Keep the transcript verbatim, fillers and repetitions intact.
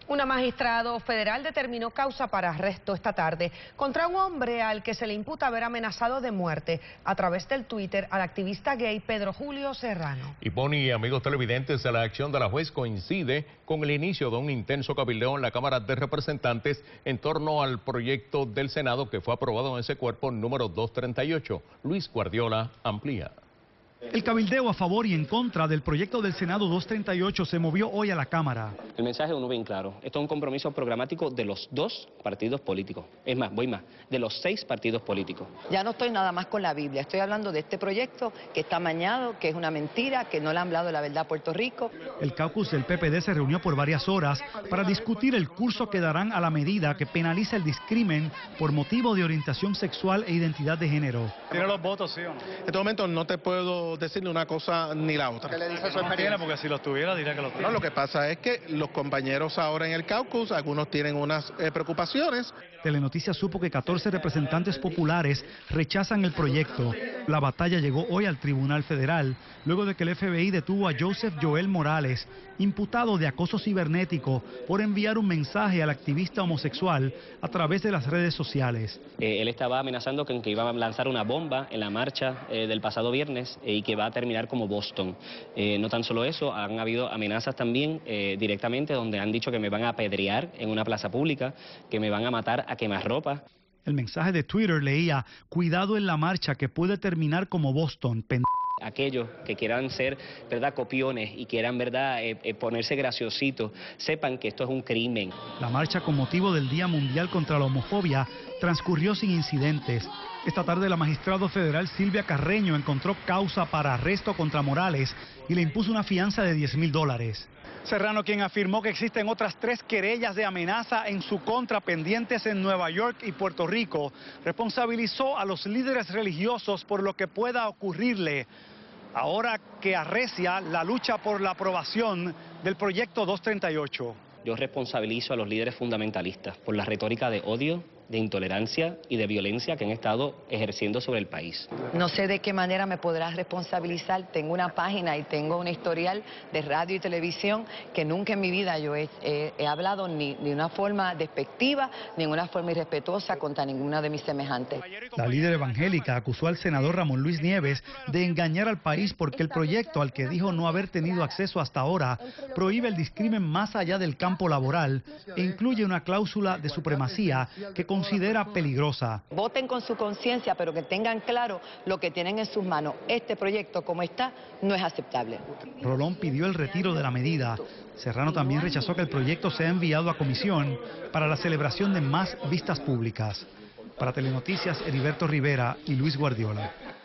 Una magistrado federal determinó causa para arresto esta tarde contra un hombre al que se le imputa haber amenazado de muerte a través del Twitter al activista gay Pedro Julio Serrano. Y Pony, amigos televidentes, la acción de la juez coincide con el inicio de un intenso cabildeo en la Cámara de Representantes en torno al proyecto del Senado que fue aprobado en ese cuerpo número doscientos treinta y ocho. Luis Guardiola amplía. El cabildeo a favor y en contra del proyecto del Senado doscientos treinta y ocho se movió hoy a la Cámara. El mensaje uno bien claro. Esto es un compromiso programático de los dos partidos políticos. Es más, voy más, de los seis partidos políticos. Ya no estoy nada más con la Biblia, estoy hablando de este proyecto que está amañado, que es una mentira, que no le han hablado la verdad a Puerto Rico. El caucus del P P D se reunió por varias horas para discutir el curso que darán a la medida que penaliza el discrimen por motivo de orientación sexual e identidad de género. ¿Tiene los votos, sí o no? En este momento no te puedo decir ni una cosa ni la otra. ¿Qué le dice su experiencia? Porque si los tuviera, diría que los tiene. No, lo que pasa es que los compañeros ahora en el caucus, algunos tienen unas eh, preocupaciones. Telenoticias supo que catorce representantes populares rechazan el proyecto. La batalla llegó hoy al Tribunal Federal, luego de que el F B I detuvo a Joseph Joel Morales, imputado de acoso cibernético por enviar un mensaje al activista homosexual a través de las redes sociales. Eh, él estaba amenazando con que iba a lanzar una bomba en la marcha eh, del pasado viernes eh, y que va a terminar como Boston. Eh, no tan solo eso, han habido amenazas también eh, directamente donde han dicho que me van a apedrear en una plaza pública, que me van a matar a quemarropa. El mensaje de Twitter leía: cuidado en la marcha que puede terminar como Boston. Pen... Aquellos que quieran ser, verdad, copiones y quieran, verdad, eh, eh, ponerse graciositos, sepan que esto es un crimen. La marcha con motivo del Día Mundial contra la Homofobia transcurrió sin incidentes. Esta tarde la magistrada federal Silvia Carreño encontró causa para arresto contra Morales y le impuso una fianza de diez mil dólares. Serrano, quien afirmó que existen otras tres querellas de amenaza en su contra pendientes en Nueva York y Puerto Rico, responsabilizó a los líderes religiosos por lo que pueda ocurrirle ahora que arrecia la lucha por la aprobación del proyecto doscientos treinta y ocho. Yo responsabilizo a los líderes fundamentalistas por la retórica de odio, de intolerancia y de violencia que han estado ejerciendo sobre el país. No sé de qué manera me podrás responsabilizar. Tengo una página y tengo un historial de radio y televisión que nunca en mi vida yo he, he, he hablado ni de una forma despectiva, ni en una forma irrespetuosa contra ninguna de mis semejantes. La líder evangélica acusó al senador Ramón Luis Nieves de engañar al país porque el proyecto al que dijo no haber tenido acceso hasta ahora prohíbe el discrimen más allá del campo laboral e incluye una cláusula de supremacía que considera peligrosa. Voten con su conciencia, pero que tengan claro lo que tienen en sus manos. Este proyecto, como está, no es aceptable. Rolón pidió el retiro de la medida. Serrano también rechazó que el proyecto sea enviado a comisión para la celebración de más vistas públicas. Para Telenoticias, Heriberto Rivera y Luis Guardiola.